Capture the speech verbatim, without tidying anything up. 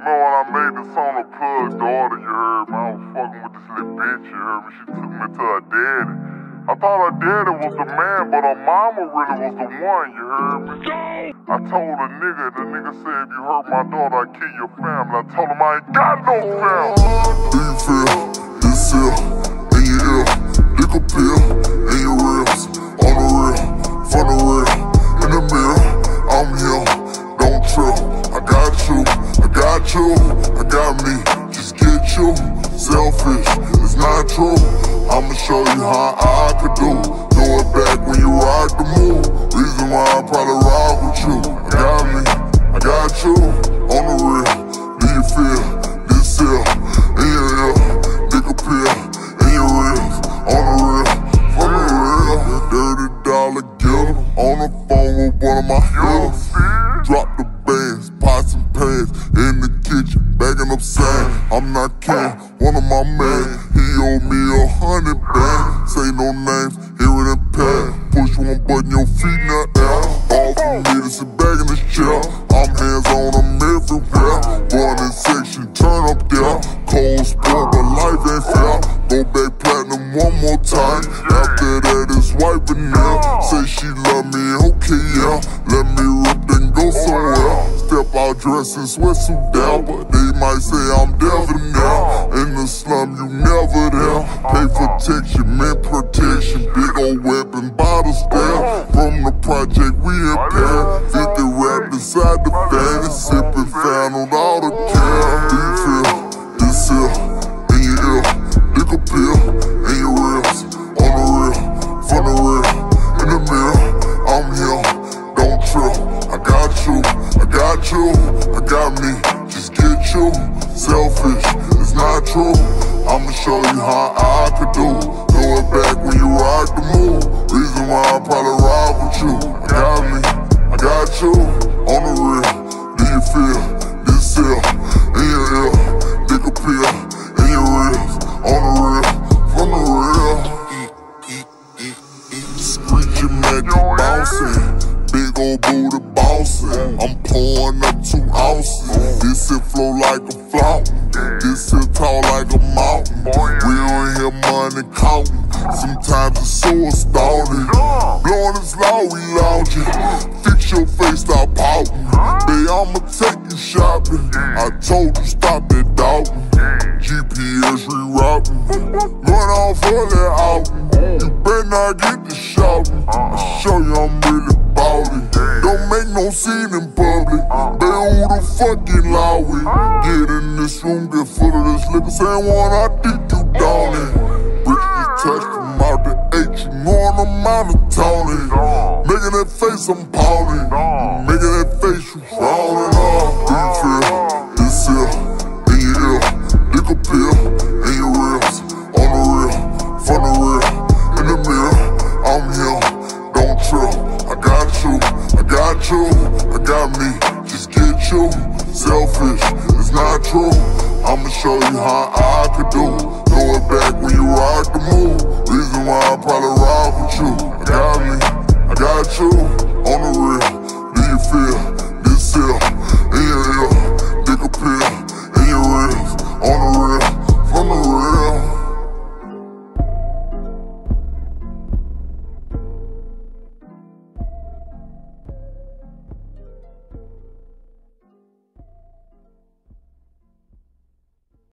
when I made the song to Plug Daughter, you heard me? I was fucking with this little bitch, you heard me? She took me to her daddy. I thought her daddy was the man, but her mama really was the one, you heard me? I told a nigga, the nigga said, if you hurt my daughter, I'll kill your family. I told him I ain't got no family. Do you feel this here in your ear? Lick a pill in your ribs. On the real, for the real. In the mirror, I'm here. Don't trip. I got you, I got you, I got me. Just get you. Selfish, it's not true. I'ma show you how I could do. Throw it back when you rock the move. Reason why I probably rock with you. I got me, I got you. On the real, do you feel this here in your ear? Lick a pill in your ribs. On the real, for the real. Dirty dollar getter. On the phone with one of my hitters. Drop the bands, pots and pans in the kitchen, bagging up sand. I'm not Ken, one of my men. He owe me a hundred bands. Say no names, here in the pad. Push one button, your feet in the air. All for me to sit back in this chair. I'm hands on, I'm everywhere. Born in section, turn up there. Cold sport, but life ain't fair. Go back platinum one more time. After that, it's white vanilla. Say she love me, okay, yeah. Let me rip, then go somewhere. Step out dressed in sweatsuit down, but they might say I'm devil now. In the slum, you never there. Pay protection, men protection. Big old weapon, bottles there. From the project, we impair. fifty wrapped inside the fan. Sipping fan on all the care. Do you feel this here in your ear? Lick a pill in your ribs. On the real, for the real. In the mirror, I'm here. Don't trip. I got you, I got you, I got me. Just get you. Selfish, it's not true. I'ma show you how I could do. Throw it back when you rock the move. Reason why I probably rock with you. I got me, I got you. On the real, do you feel this here in your ear? Lick a pill in your ribs. On the real, from the real. Screeching magic bouncing. Big old booty bouncing. I'm pouring up two ounces. This shit flow like a fountain. This shit tall like a mountain. We don't hear money counting. Sometimes it's so astounding. Blowing this loud, we lounging. Fix your face, stop pouting. Babe, I'ma take you shopping. I told you stop that doubting. G P S rerouting. Going on for that outing. You better not get the shouting. I show you I'm really ballin'. Don't make no scene in public. Baby, who the fucking loud with? Get in this room, get full of this liquor. Same one I think you down it. Bricks just touched from out the H. You know I'm out of Tony. Making that face, I'm pounding. Making that face, you frowning off. Do you feel this here in your ear? Lick a pill in your ribs. On the real, for the real. In the mirror, I'm here. Don't trip. I got you, I got you, I got me. Just get you. Selfish, it's not true. I'ma show you how I could do. Throw it back when you rock the move. Reason why I probably rock with you. I got me, I got you. On the real, do you feel this here?